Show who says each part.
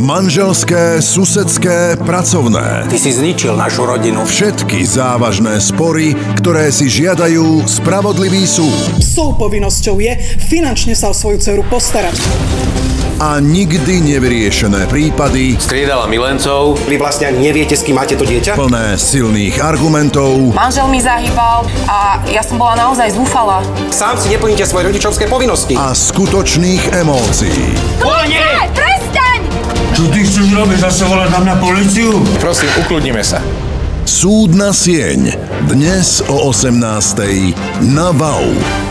Speaker 1: Manželské, susedské, pracovné.
Speaker 2: Ty si zničil našu rodinu.
Speaker 1: Všetky závažné spory, ktoré si žiadajú spravodlivý súd.
Speaker 3: Psou povinnosťou je finančne sa o svoju dceru postarať.
Speaker 1: A nikdy nevyriešené prípady.
Speaker 4: Striedala milencov.
Speaker 5: Vy vlastne ani neviete, s kým máte to dieťa?
Speaker 1: Plné silných argumentov.
Speaker 6: Manžel mi zahýbal a ja som bola naozaj zúfala.
Speaker 5: Sám si neplníte svoje rodičovské povinnosti.
Speaker 1: A skutočných emócií.
Speaker 6: Nie! Prestaň!
Speaker 7: Čo ty chceš robiť? Zase volať nám na políciu?
Speaker 4: Prosím, ukludnime sa.
Speaker 1: Súdna sieň. Dnes o 18:00 na VAU.